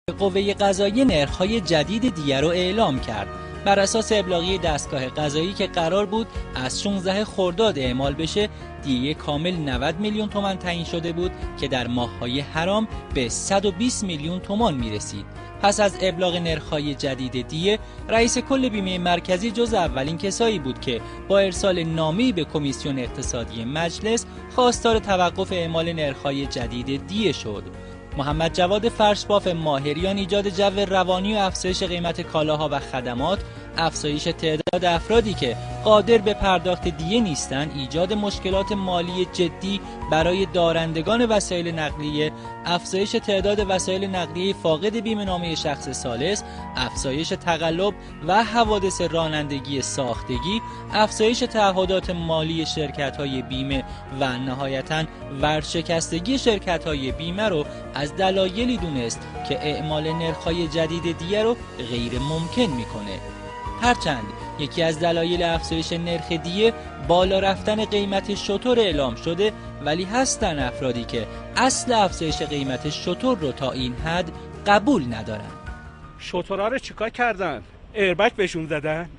قوه قضاییه نرخ‌های جدید دیه رو اعلام کرد. بر اساس ابلاغیه دستگاه قضایی که قرار بود از 16 خرداد اعمال بشه، دیه کامل 90 میلیون تومان تعیین شده بود که در ماه‌های حرام به 120 میلیون تومان میرسید. پس از ابلاغ نرخ‌های جدید دیه، رئیس کل بیمه مرکزی جز اولین کسایی بود که با ارسال نامه‌ای به کمیسیون اقتصادی مجلس خواستار توقف اعمال نرخ‌های جدید دیه شد. محمد جواد فرشباف ماهریان ایجاد جو روانی و افزایش قیمت کالاها و خدمات، افزایش تعداد افرادی که قادر به پرداخت دیه نیستند، ایجاد مشکلات مالی جدی برای دارندگان وسایل نقلیه، افزایش تعداد وسایل نقلیه فاقد بیمه‌نامه شخص ثالث، افزایش تقلب و حوادث رانندگی ساختگی، افزایش تعهدات مالی شرکت‌های بیمه و نهایتاً ورشکستگی شرکت‌های بیمه رو از دلایلی دونست که اعمال نرخ‌های جدید دیه رو غیر ممکن می‌کنه. هرچند یکی از دلایل افزایش نرخ دیه بالا رفتن قیمت شتر اعلام شده، ولی هستن افرادی که اصل افزایش قیمت شتر رو تا این حد قبول ندارن. شترها رو چیکار کردن؟ ایربگ بهشون زدن؟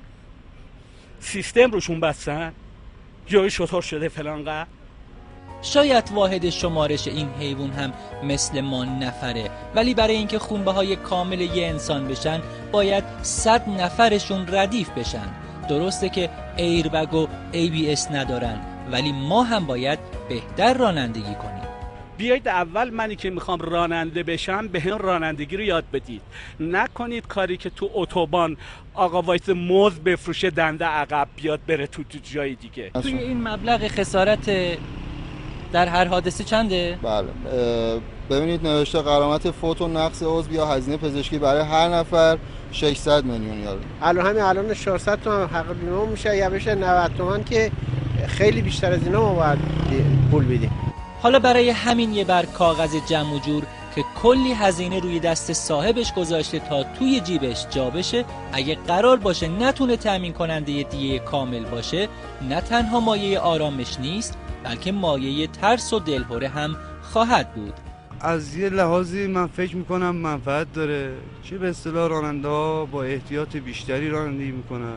سیستم روشون بستن؟ جای شتر شده فلانقدر؟ شاید واحد شمارش این حیوان هم مثل ما نفره، ولی برای اینکه خونبه‌های کامل یه انسان بشن باید 100 نفرشون ردیف بشن. درسته که ایربگ و ABS ندارن، ولی ما هم باید بهتر رانندگی کنیم. بیایید اول منی که میخوام راننده بشم به هم رانندگی رو یاد بدید. نکنید کاری که تو اتوبان آقا وایس موز بفروشه دنده عقب بیاد بره تو جای دیگه. توی این مبلغ خسارت در هر حادثه چنده؟ بله، ببینید نوشته غرامت فوت و نقص عضو یا هزینه پزشکی برای هر نفر 600 میلیون یارو. الان 400 تومن حق بیمه میشه یا بشه 90 تومن که خیلی بیشتر از اینا ما باید پول بدیم. حالا برای همین یه بر کاغذ جمع و جور که کلی هزینه روی دست صاحبش گذاشته تا توی جیبش جا بشه، اگه قرار باشه نتونه تامین کننده دیه کامل باشه، نه تنها مایه آرامش نیست بلکه مایه ترس و دلهره هم خواهد بود. از یه لحاظی من فکر میکنم منفعت داره، چه به اصطلاح راننده ها با احتیاط بیشتری رانندگی میکنن،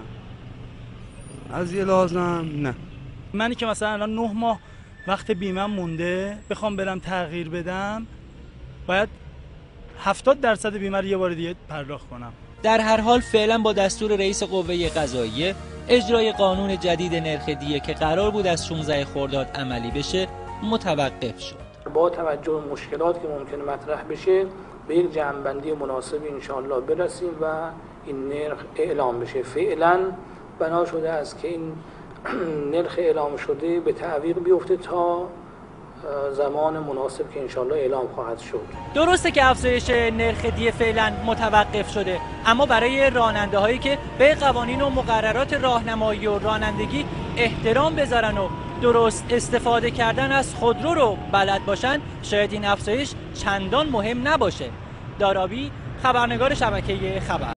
از یه لحاظم نه. منی که مثلا الان 9 ماه وقت بیمه مونده بخوام برم تغییر بدم، باید 70% بیمه رو یه بار دیگه پرداخت کنم. در هر حال فعلا با دستور رئیس قوه قضاییه اجرای قانون جدید نرخ دیه که قرار بود از 16 خرداد عملی بشه متوقف شد. با توجه به مشکلات که ممکنه مطرح بشه به یک جمع‌بندی مناسب انشاءالله برسیم و این نرخ اعلام بشه. فعلا بنا شده است که این نرخ اعلام شده به تعویق بیفته تا زمان مناسب که انشاءالله اعلام خواهد شد. درسته که افزایش نرخ دیه فعلا متوقف شده، اما برای راننده هایی که به قوانین و مقررات راهنمایی و رانندگی احترام بذارن و درست استفاده کردن از خودرو رو بلد باشن، شاید این افزایش چندان مهم نباشه. دارابی، خبرنگار شبکه خبر.